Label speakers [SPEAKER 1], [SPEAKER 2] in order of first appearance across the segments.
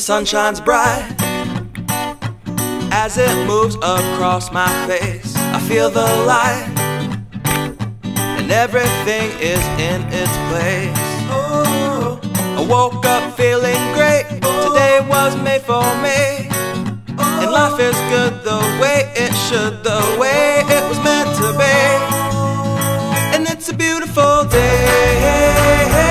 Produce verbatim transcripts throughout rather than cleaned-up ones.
[SPEAKER 1] sun shines bright as it moves across my face. I feel the light and everything is in its place. Oh, I woke up feeling great. Today was made for me, and life is good the way it should, the way it was meant to be. And it's a beautiful day.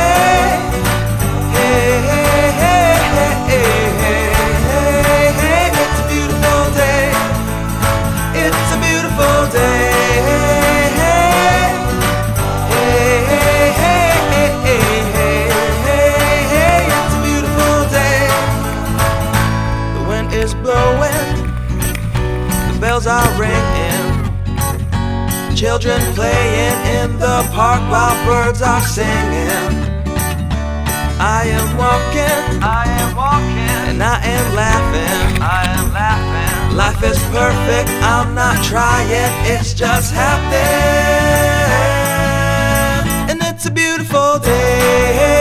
[SPEAKER 1] Are ringing, children playing in the park while birds are singing. I am walking, I am walking, and I am laughing, I am laughing. Life is perfect, I'm not trying, it's just happening. And it's a beautiful day.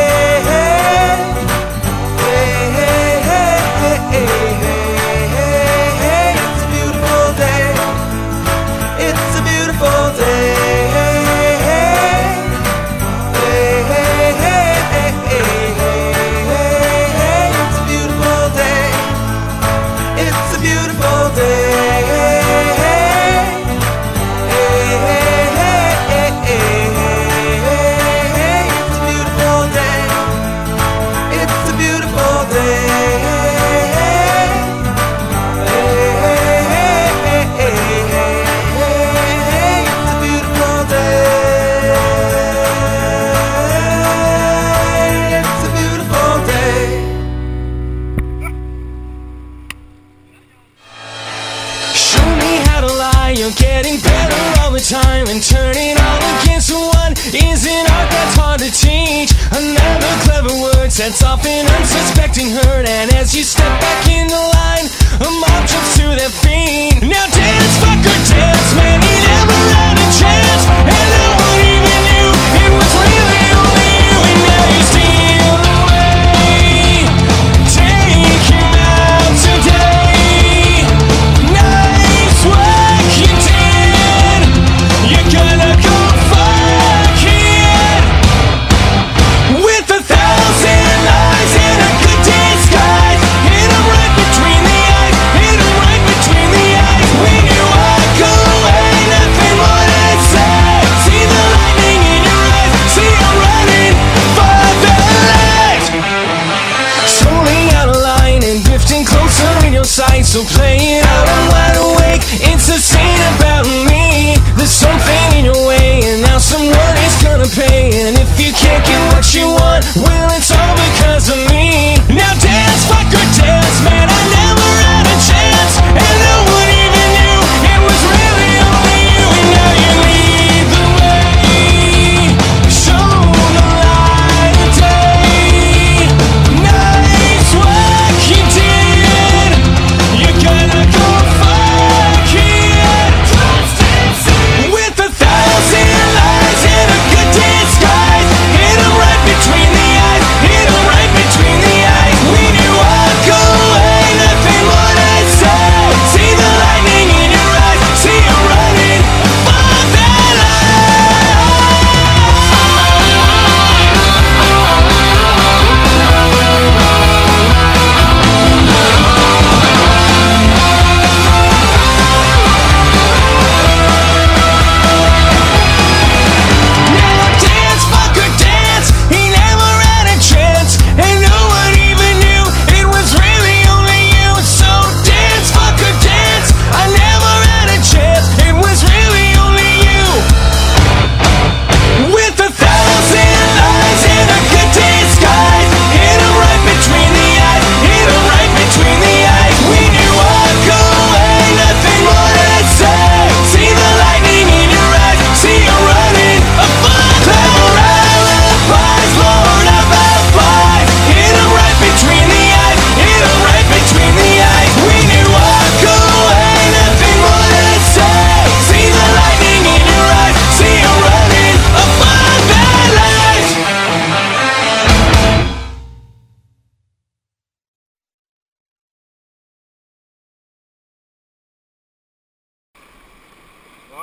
[SPEAKER 2] You're getting better all the time, and turning all against one is an art that's hard to teach. Another clever word sets off an unsuspecting hurt, and as you step back in the line, a mob jumps to their feet. Now dance, fucker, dance, man, he never had a chance, and no one even knew it was really only you, and now you steal away. Take him out today. Nice work, you did. You're gonna go fuck it with a thousand lies and a good disguise. Hit 'em right between the eyes. Hit 'em right between the eyes.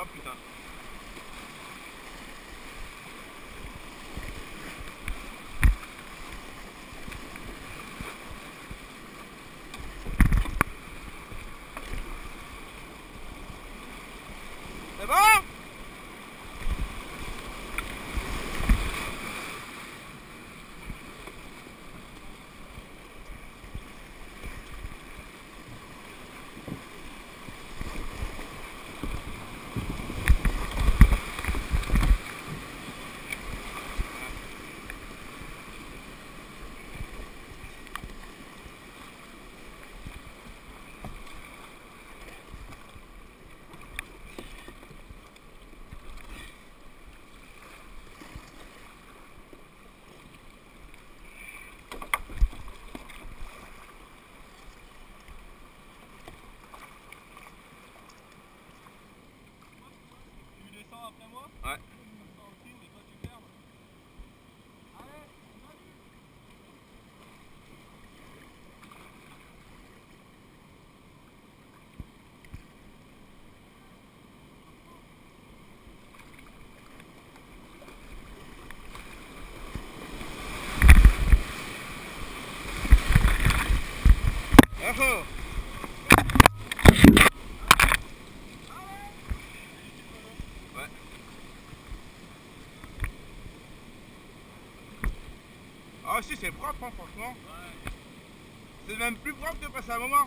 [SPEAKER 3] Oh putain. C'est bon?
[SPEAKER 4] Après moi?
[SPEAKER 3] Ouais.
[SPEAKER 4] Ok, mais toi tu fermes. Allez,
[SPEAKER 3] Oh oh. Ouais. Ah si, c'est propre hein, franchement.
[SPEAKER 4] ouais.
[SPEAKER 3] C'est même plus propre que passer un moment.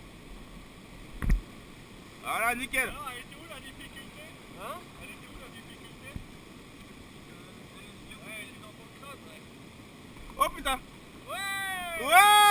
[SPEAKER 3] Voilà, nickel.
[SPEAKER 4] Alors, elle était où la difficulté? Hein? Elle était où la difficulté? Euh, elle est dans ton crâne, ouais.
[SPEAKER 3] Oh putain.
[SPEAKER 4] Ouais!
[SPEAKER 3] Ouais.